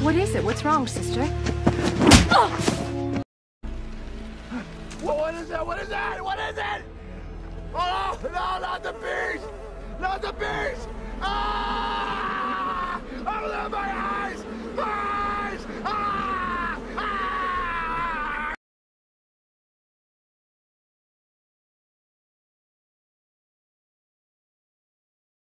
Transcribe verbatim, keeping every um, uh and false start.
What is it? What's wrong, sister? Oh! Well, what is it? What is it? What is it? Oh, no, not the beast! Not the beast! Ah! I'm in my house!